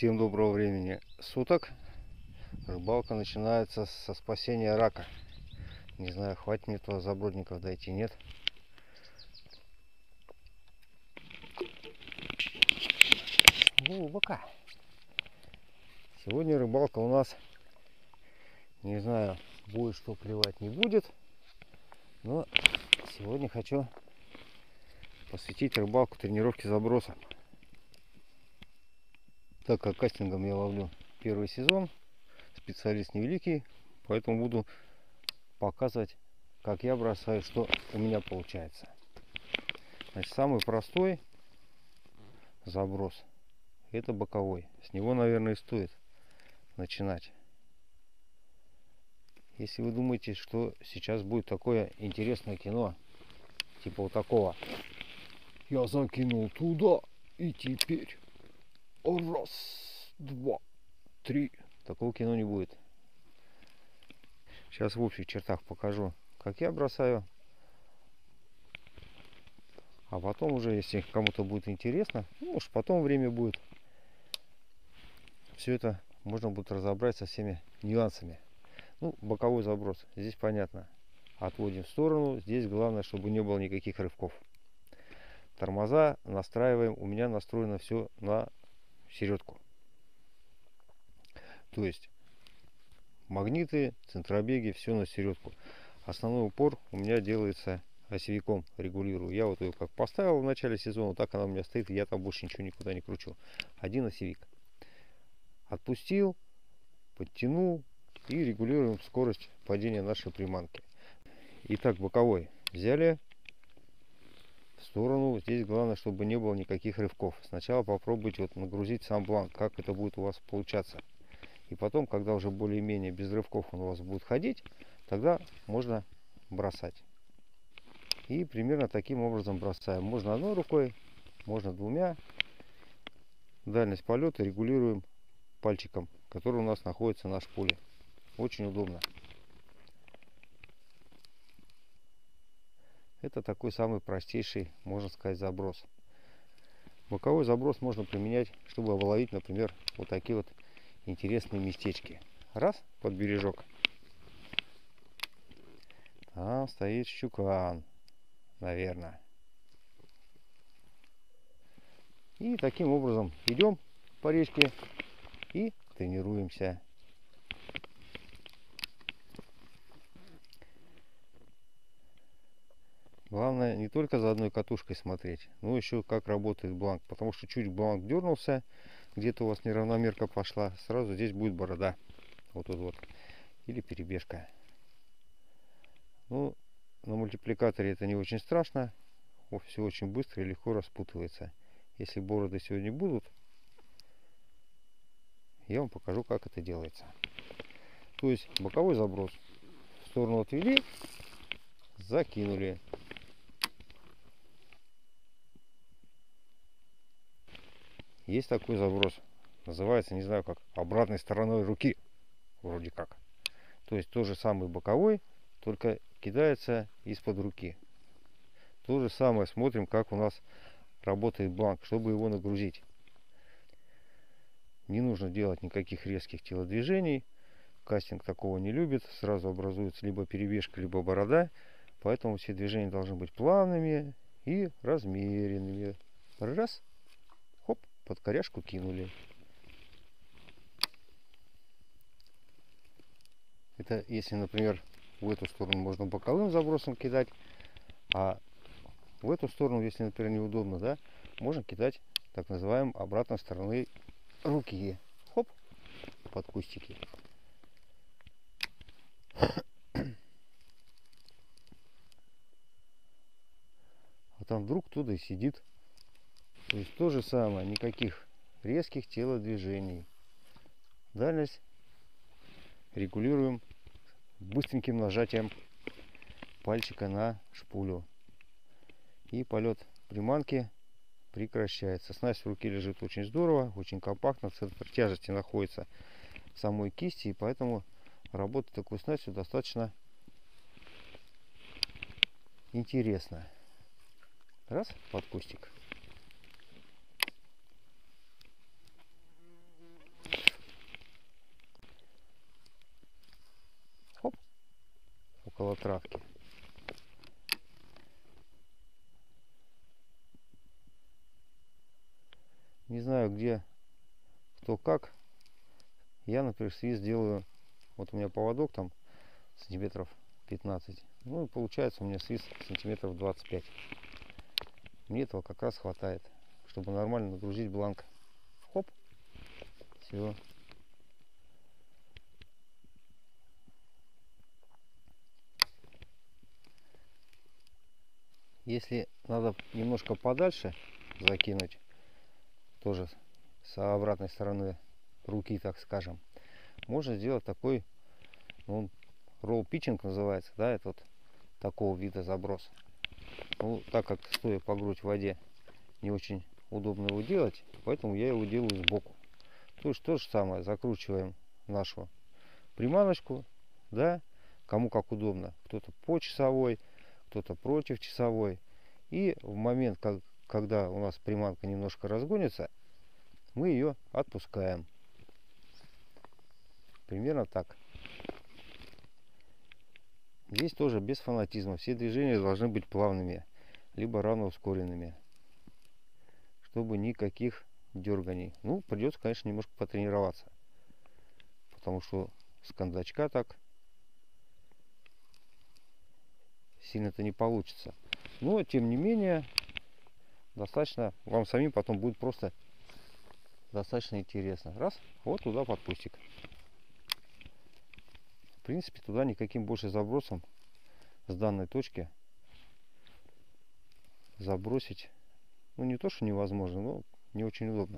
Всем доброго времени суток. Рыбалка начинается со спасения рака. Не знаю, хватит мне туда забродников дойти, нет. Глубоко. Сегодня рыбалка у нас, не знаю, будет что клевать, не будет. Но сегодня хочу посвятить рыбалку тренировке заброса. Так как кастингом я ловлю первый сезон, специалист невеликий, поэтому буду показывать, как я бросаю, что у меня получается. Значит, самый простой заброс — это боковой. С него, наверное, и стоит начинать. Если вы думаете, что сейчас будет такое интересное кино, типа вот такого: я закинул туда и теперь раз, два, три. Такого кино не будет. Сейчас в общих чертах покажу, как я бросаю. А потом уже, если кому-то будет интересно, может потом время будет, все это можно будет разобрать со всеми нюансами. Ну, боковой заброс, здесь понятно. Отводим в сторону. Здесь главное, чтобы не было никаких рывков. Тормоза настраиваем. У меня настроено все на середку. То есть магниты, центробеги, все на середку. Основной упор у меня делается осевиком, регулирую. Я вот ее как поставил в начале сезона, так она у меня стоит, и я там больше ничего никуда не кручу. Один осевик. Отпустил, подтянул и регулируем скорость падения нашей приманки. Итак, боковой взяли в сторону. Здесь главное, чтобы не было никаких рывков. Сначала попробуйте вот нагрузить сам бланк, как это будет у вас получаться. И потом, когда уже более-менее без рывков он у вас будет ходить, тогда можно бросать. И примерно таким образом бросаем. Можно одной рукой, можно двумя. Дальность полета регулируем пальчиком, который у нас находится на шпуле. Очень удобно. Это такой самый простейший, можно сказать, заброс. Боковой заброс можно применять, чтобы ловить, например, вот такие вот интересные местечки. Раз, под бережок. Там стоит щукан, наверное. И таким образом идем по речке и тренируемся. Главное не только за одной катушкой смотреть, но еще как работает бланк. Потому что чуть бланк дернулся, где-то у вас неравномерка пошла, сразу здесь будет борода. Вот тут вот. Или перебежка. Ну, на мультипликаторе это не очень страшно. Все очень быстро и легко распутывается. Если бороды сегодня будут, я вам покажу, как это делается. То есть боковой заброс. В сторону отвели, закинули. Есть такой заброс. Называется, не знаю как, обратной стороной руки. Вроде как. То есть тот же самый боковой, только кидается из-под руки. То же самое смотрим, как у нас работает бланк, чтобы его нагрузить. Не нужно делать никаких резких телодвижений. Кастинг такого не любит. Сразу образуется либо перебежка, либо борода. Поэтому все движения должны быть плавными и размеренными. Раз. Хоп, под коряшку кинули. Это если, например, в эту сторону можно боковым забросом кидать, а в эту сторону, если, например, неудобно, да, можно кидать так называемой обратной стороны руки. Хоп, под кустики. А там вдруг туда и сидит. То есть то же самое, никаких резких телодвижений. Дальность регулируем быстреньким нажатием пальчика на шпулю. И полет приманки прекращается. Снасть в руке лежит очень здорово, очень компактно. Центр тяжести находится в самой кисти, и поэтому работать такой снастью достаточно интересно. Раз, под кустик. около травки. Не знаю, где, кто как. Я, например, свист делаю. Вот у меня поводок там сантиметров 15. Ну и получается у меня свист сантиметров 25. Мне этого как раз хватает, чтобы нормально нагрузить бланк. Хоп. Все. Если надо немножко подальше закинуть, тоже с обратной стороны руки, так скажем, можно сделать такой, ну, ролл питчинг называется, да, это вот такого вида заброс. Ну, так как стоя по грудь в воде не очень удобно его делать, поэтому я его делаю сбоку. То есть то же самое, закручиваем нашу приманочку, да, кому как удобно. Кто-то по часовой, кто-то против часовой. И в момент, когда у нас приманка немножко разгонится, мы ее отпускаем. Примерно так. Здесь тоже без фанатизма. Все движения должны быть плавными, либо равноускоренными, чтобы никаких дерганий. Ну, придется, конечно, немножко потренироваться, потому что с кондачка так сильно-то не получится. Но, тем не менее, достаточно, вам самим потом будет просто достаточно интересно. Раз, вот туда под кустик. В принципе, туда никаким больше забросом с данной точки забросить, ну, не то, что невозможно, но не очень удобно.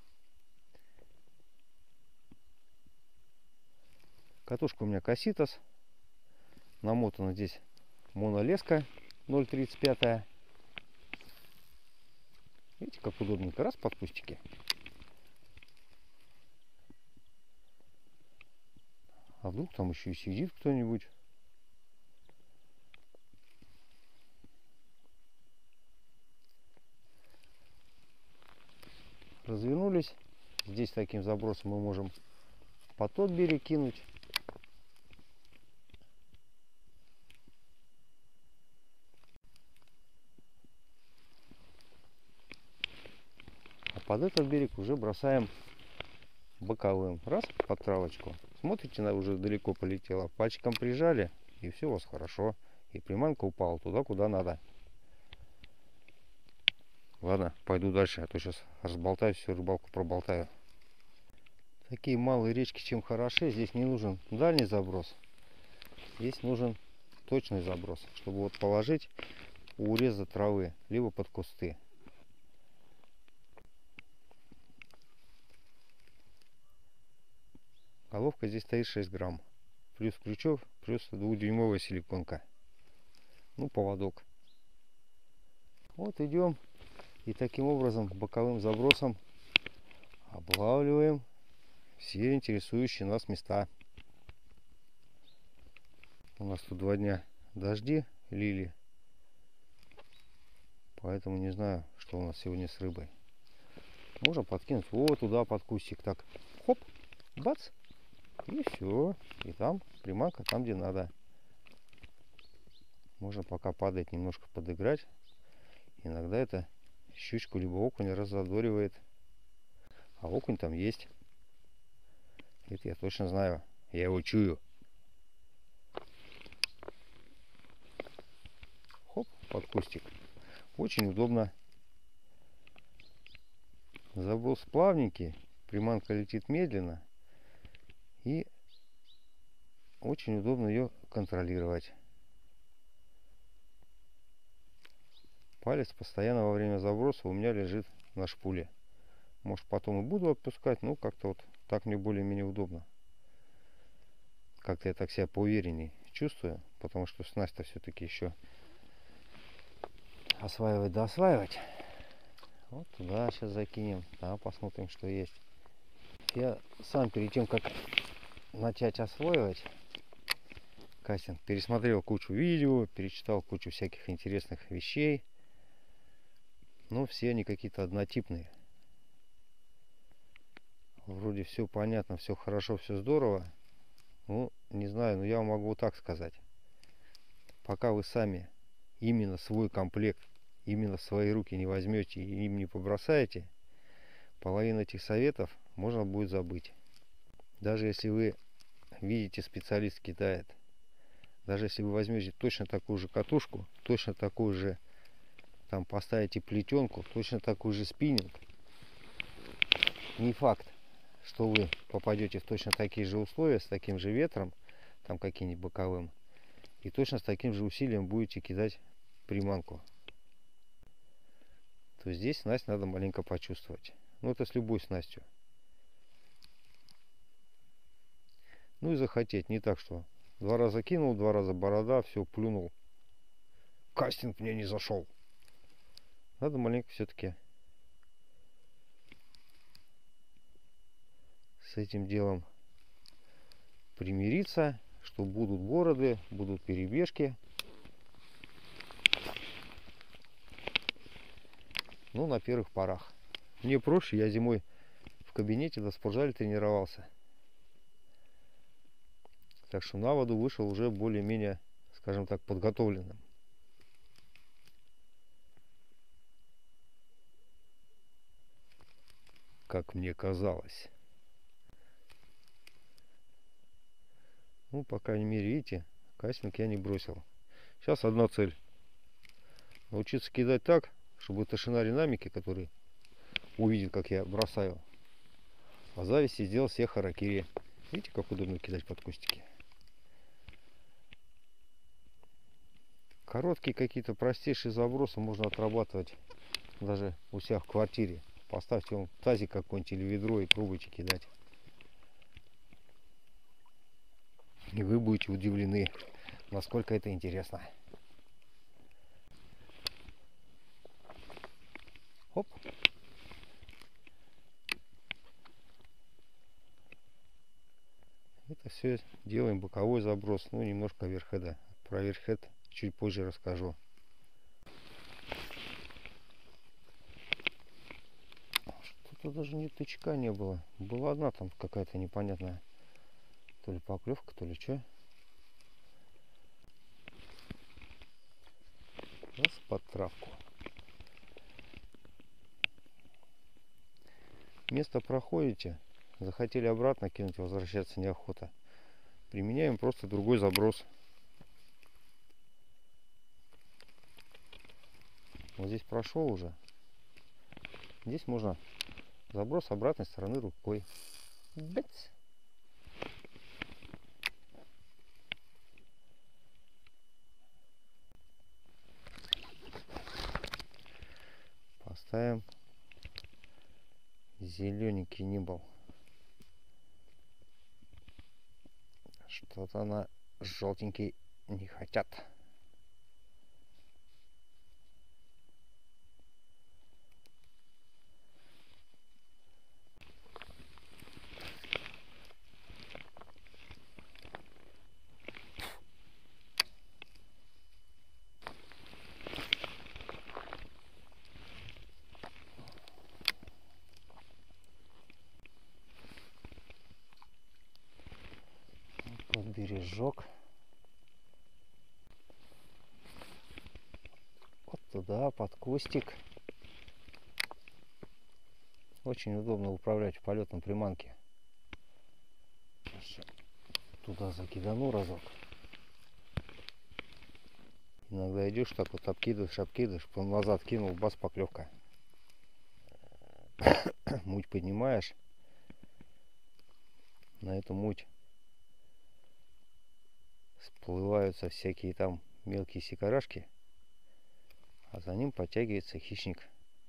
Катушка у меня Касситас. Намотана здесь монолеска 0,35. Видите, как удобненько. Раз под кустики. А вдруг там еще и сидит кто-нибудь. Развернулись. Здесь таким забросом мы можем по тот берег кинуть. А под этот берег уже бросаем боковым. Раз, под травочку. Смотрите, она уже далеко полетела. Пальчиком прижали, и все у вас хорошо. И приманка упала туда, куда надо. Ладно, пойду дальше, а то сейчас разболтаю, всю рыбалку проболтаю. Такие малые речки чем хороши. Здесь не нужен дальний заброс. Здесь нужен точный заброс, чтобы вот положить у уреза травы, либо под кусты. Головка здесь стоит 6 грамм. Плюс крючок, плюс 2-дюймовая силиконка. Ну, поводок. Вот идем. И таким образом боковым забросом облавливаем все интересующие нас места. У нас тут 2 дня дожди лили. Поэтому не знаю, что у нас сегодня с рыбой. Можно подкинуть вот туда под кустик. Так, хоп, бац. И все. И там приманка там, где надо. Можно пока падает немножко подыграть. Иногда это щучку либо окунь раззадоривает. А окунь там есть. Это я точно знаю. Я его чую. Хоп, под кустик. Очень удобно. Заброс плавненький. Приманка летит медленно. И очень удобно ее контролировать. Палец постоянно во время заброса у меня лежит на шпуле. Может, потом и буду отпускать, но как-то вот так мне более-менее удобно. Как-то я так себя поуверенней чувствую, потому что снасть-то все-таки еще осваивать да осваивать. Вот туда сейчас закинем, там посмотрим, что есть. Я сам перед тем, как начать осваивать кастинг, пересмотрел кучу видео, перечитал кучу всяких интересных вещей. Но все они какие-то однотипные. Вроде все понятно, все хорошо, все здорово. Ну, не знаю, но я могу вот так сказать. пока вы сами именно свой комплект, именно в свои руки не возьмете и им не побросаете, половину этих советов можно будет забыть. Даже если вы видите, специалист кидает, даже если вы возьмете точно такую же катушку, точно такую же, там поставите плетенку, точно такой же спиннинг, не факт, что вы попадете в точно такие же условия, с таким же ветром, там каким-нибудь боковым, и точно с таким же усилием будете кидать приманку. То есть здесь снасть надо маленько почувствовать. Ну, это с любой снастью. Ну и захотеть, не так, что 2 раза кинул, 2 раза борода, все, плюнул. Кастинг мне не зашел. Надо маленько все-таки с этим делом примириться, что будут бороды, будут перебежки. Ну, на первых порах. Мне проще, я зимой в кабинете до спортзале тренировался. Так что на воду вышел уже более-менее, скажем так, подготовленным. Как мне казалось. Ну, по крайней мере, видите, кастинг я не бросил. Сейчас одна цель. Научиться кидать так, чтобы тишина динамики, который увидит, как я бросаю, по зависти сделал все харакири. Видите, как удобно кидать под кустики. Короткие какие-то простейшие забросы можно отрабатывать даже у себя в квартире. Поставьте вам тазик какой-нибудь или ведро и пробуйте кидать. И вы будете удивлены, насколько это интересно. Оп. Это все делаем боковой заброс, ну немножко оверхеда. Про оверхед чуть позже расскажу. Что-то даже ни тычка не было. Была одна там какая-то непонятная, то ли поклевка, то ли что. Раз под травку. Место проходите, захотели обратно кинуть, возвращаться неохота. Применяем просто другой заброс. Вот здесь прошел уже. Здесь можно заброс с обратной стороны рукой. Бэц. Поставим зелененький нибл. Что-то на желтенький не хотят. Под бережок. Вот туда, под кустик. Очень удобно управлять в полетном приманке. Туда закидану разок. Иногда идешь так вот обкидываешь, потом назад кинул, бас, поклевка. Муть поднимаешь. На эту муть всплываются всякие там мелкие сикарашки, а за ним подтягивается хищник.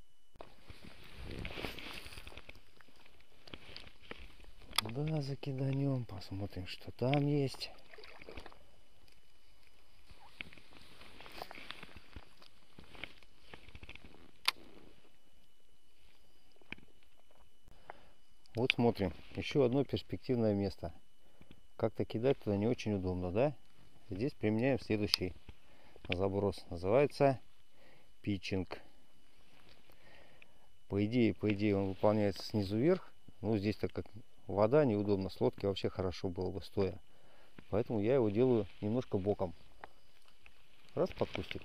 Да, закиданем, посмотрим, что там есть. Вот смотрим, еще одно перспективное место. Как-то кидать туда не очень удобно, да? Здесь применяем следующий заброс. Называется питчинг. По идее он выполняется снизу вверх. Ну, здесь так как вода, неудобно. С лодки вообще хорошо было бы стоя. Поэтому я его делаю немножко боком. Раз под кустик.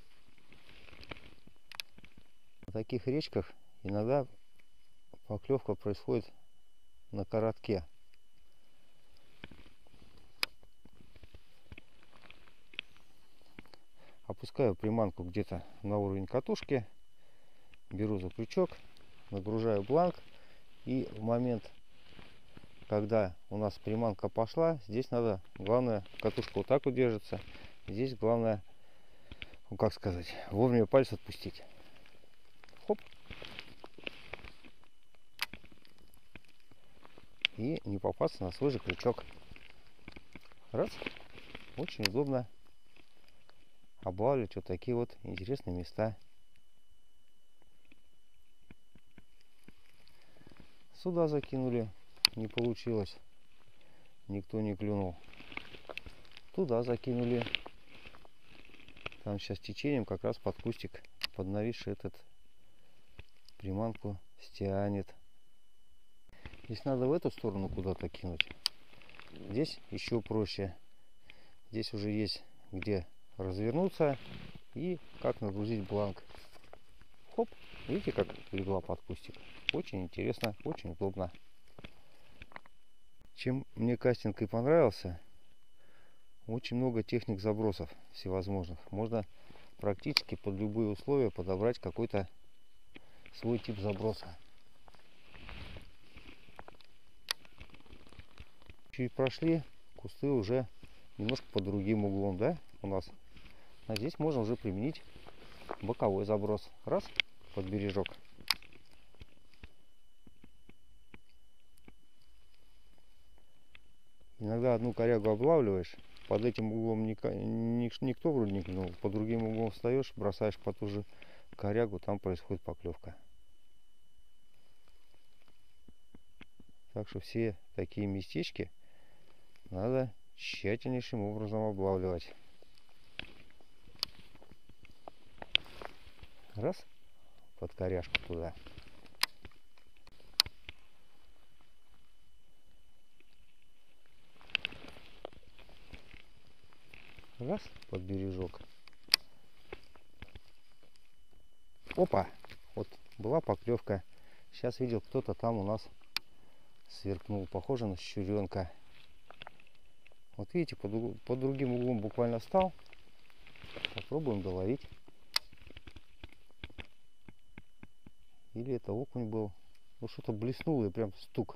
На таких речках иногда поклевка происходит на коротке. Опускаю приманку где-то на уровень катушки, беру за крючок, нагружаю бланк, и в момент, когда у нас приманка пошла, здесь надо, главное, катушка вот так вот держится, здесь главное, ну как сказать, вовремя палец отпустить. Хоп. И не попасться на свой же крючок. Раз. Очень удобно облавливать вот такие вот интересные места. Сюда закинули, не получилось, никто не клюнул. Туда закинули, там сейчас течением как раз под кустик, под нависший этот приманку стянет. Здесь надо в эту сторону куда-то кинуть. Здесь еще проще. Здесь уже есть где развернуться и как нагрузить бланк. Хоп, видите, как легла под кустик. Очень интересно, очень удобно. Чем мне кастинг и понравился, очень много техник забросов всевозможных. Можно практически под любые условия подобрать какой-то свой тип заброса. Чуть прошли, кусты уже немножко под другим углом, да, у нас. А здесь можно уже применить боковой заброс. Раз, под бережок. Иногда одну корягу облавливаешь, под этим углом никто вроде не клюнул, под другим углом встаешь, бросаешь по ту же корягу, там происходит поклевка. Так что все такие местечки надо тщательнейшим образом облавливать. Раз, под коряшку туда. Раз, под бережок. Опа! Вот была поклевка. Сейчас видел, кто-то там у нас сверкнул. Похоже на щуренка. Вот видите, под другим углом буквально встал. Попробуем доловить. Или это окунь был. Ну что-то блеснуло и прям стук.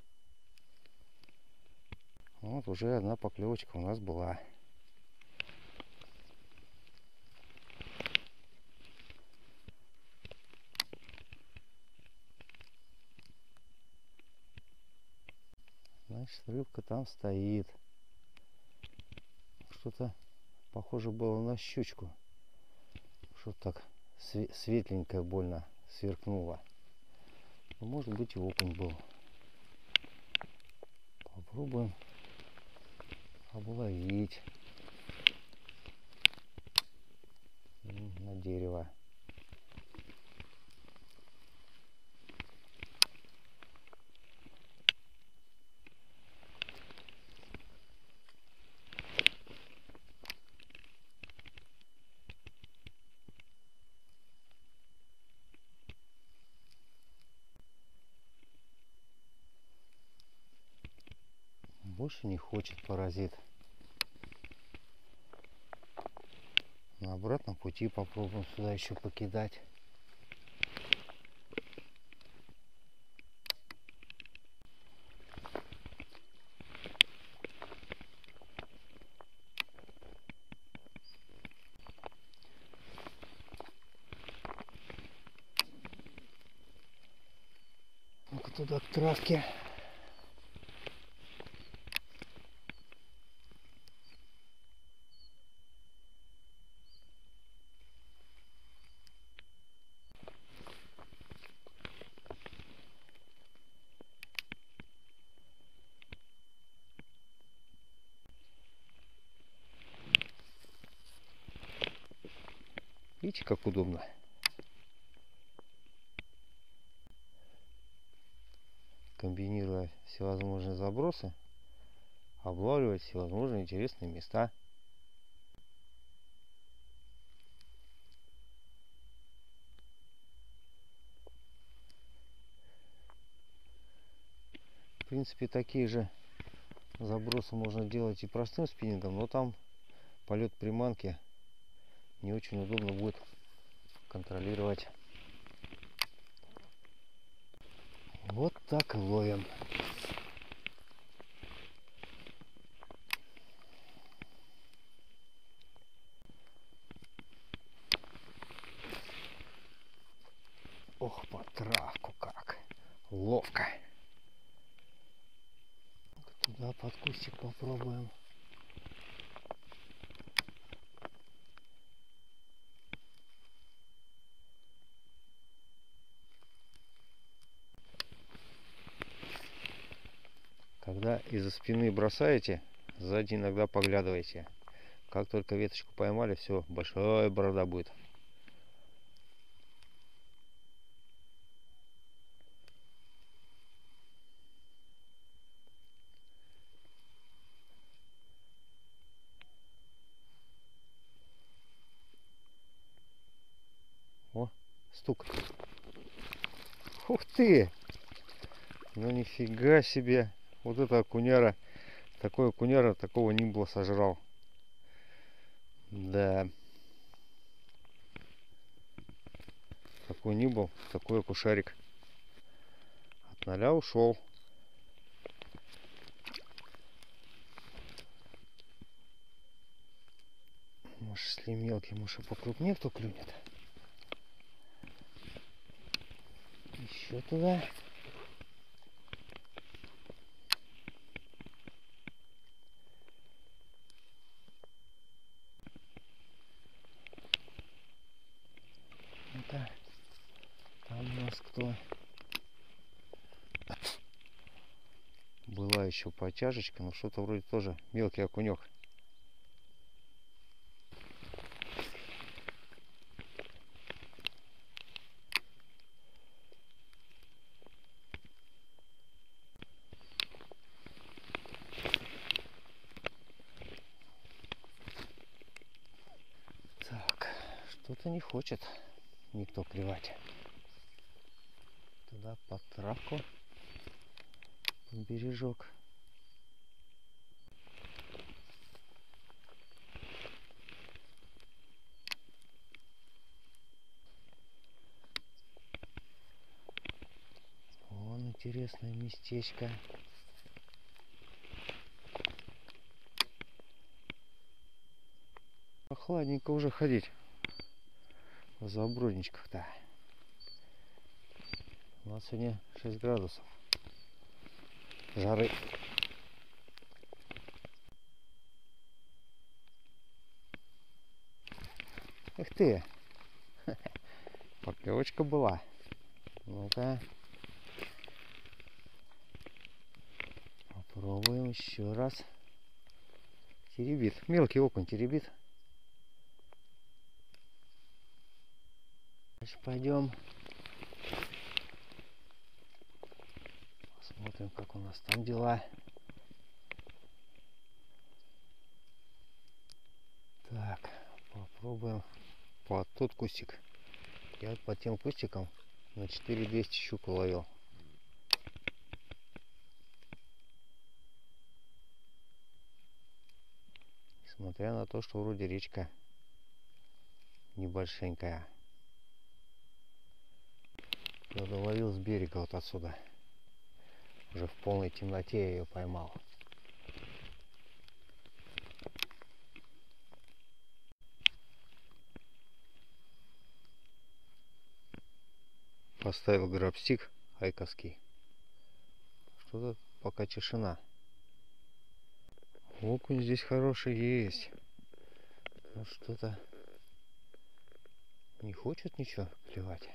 Вот уже одна поклевочка у нас была. Значит, рыбка там стоит. Что-то похоже было на щучку. Что-то так светленькое больно сверкнуло. Но, может быть, и окунь был. Попробуем обловить на дерево. Больше не хочет паразит. На обратном пути попробуем сюда еще покидать. Ну-ка туда к травке. Видите, как удобно. Комбинируя всевозможные забросы, облавливать всевозможные интересные места. принципе, такие же забросы можно делать и простым спиннингом, но там полет приманки не очень удобно будет контролировать. Вот так и ловим. Ох, по травку как ловко. Туда под кустик попробуем. Когда из-за спины бросаете, сзади иногда поглядывайте. Как только веточку поймали, все, большая борода будет. О, стук. Ух ты! Ну нифига себе! Вот это окуняра. Такой окуняра такого нимбла сожрал. Да. Такой нимбл, такой окушарик. От 0 ушел. Может, если мелкий, может, и покрупнее кто клюнет. Еще туда. Ну-ка. Там у нас кто? Была еще потяжечка, но что-то вроде тоже мелкий окунек. Так, что-то не хочет никто клевать. Туда под травку, под бережок. Вон интересное местечко. Прохладненько уже ходить в забродничках-то. У нас сегодня 6 градусов жары. Эх ты! Поклевочка была. Ну-ка. Попробуем еще раз. Теребит. Мелкий окунь теребит. Дальше пойдем. Посмотрим, как у нас там дела. Так, попробуем под тот кустик. Я вот по тем кустикам на 4200 щуку ловил. Несмотря на то, что вроде речка небольшенькая. Я доловил с берега вот отсюда. Уже в полной темноте я ее поймал. Поставил грабстик айковский. Что-то пока тишина. Окунь здесь хороший есть. Ну что-то не хочет ничего клевать.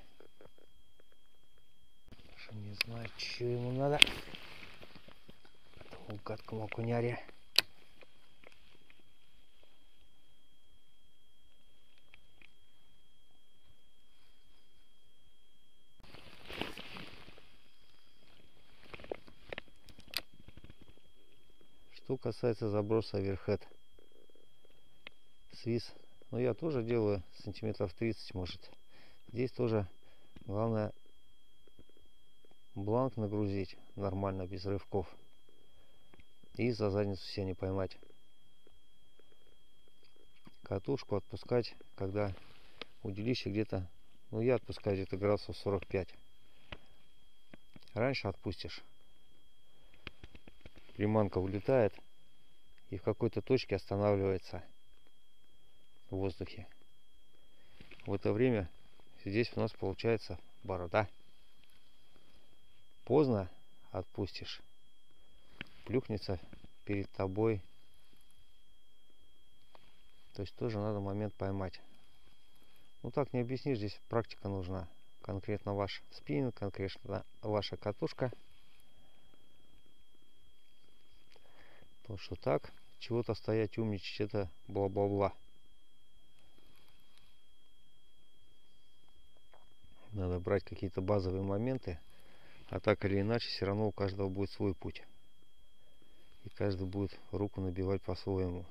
Даже не знаю, что ему надо. Этому гадкому окуняре. Что касается заброса оверхед. Свис. Ну я тоже делаю сантиметров 30, может. Здесь тоже главное бланк нагрузить нормально, без рывков. И за задницу себя не поймать. Катушку отпускать, когда удилище где-то, ну я отпускаю где-то градусов 45. Раньше отпустишь, приманка улетает и в какой-то точке останавливается в воздухе. В это время здесь у нас получается борода. Поздно отпустишь, плюхнется перед тобой. То есть тоже надо момент поймать. Ну так не объяснишь, здесь практика нужна. Конкретно ваш спиннинг, конкретно ваша катушка. То, что так, чего-то стоять, умничать, это бла-бла-бла. Надо брать какие-то базовые моменты. А так или иначе, все равно у каждого будет свой путь. И каждый будет руку набивать по-своему.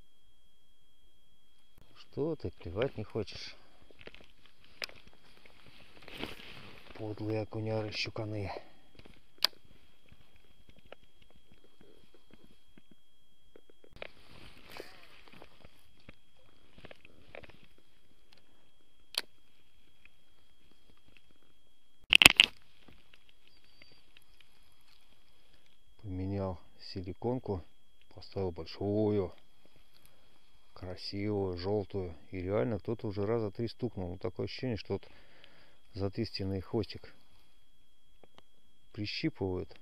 Что ты клевать не хочешь? Подлые окуняры щуканы. Поменял силиконку, поставил большую, красивую, желтую. И реально кто-то уже раза 3 стукнул. Ну, такое ощущение, что вот затыстенный хвостик прищипывают.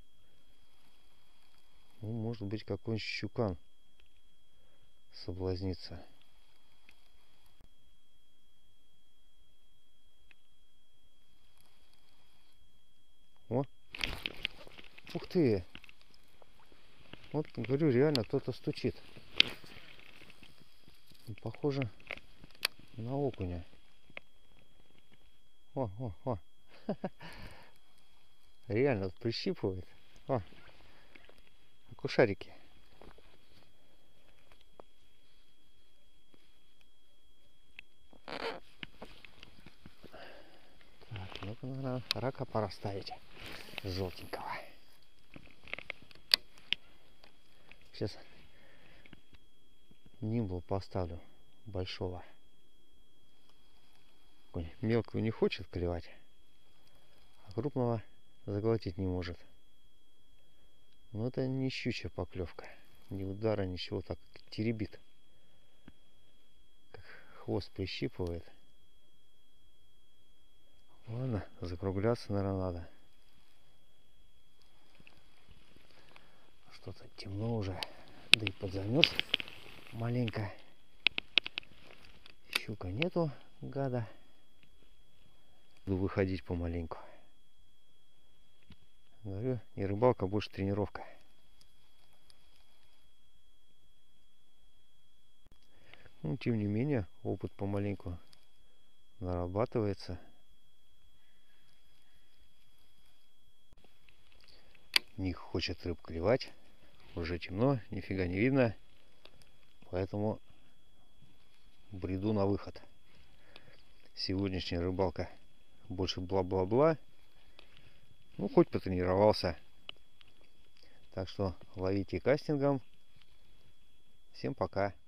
Ну, может быть, какой-нибудь щукан соблазнится. О! Ух ты! Вот, говорю, реально кто-то стучит. Похоже на окуня. О. Реально вот прищипывает. О, окушарики. Так, ну-ка, наверное, рака пора ставить. Желтенького. Сейчас нимбл поставлю большого. Ой, мелкого не хочет клевать, а крупного заглотить не может. Но это не щучья поклевка. Ни удара, ничего, так теребит. Как хвост прищипывает. Ладно, закругляться, наверное, надо. Что-то темно уже. Да и подзамерз маленько. Щука нету, гада. Буду выходить помаленьку. Говорю, не рыбалка, а больше тренировка. Ну, тем не менее, опыт помаленьку нарабатывается. Не хочет рыб клевать. Уже темно, нифига не видно. Поэтому бреду на выход. Сегодняшняя рыбалка больше бла-бла-бла. Ну, хоть потренировался. Так что ловите кастингом. Всем пока.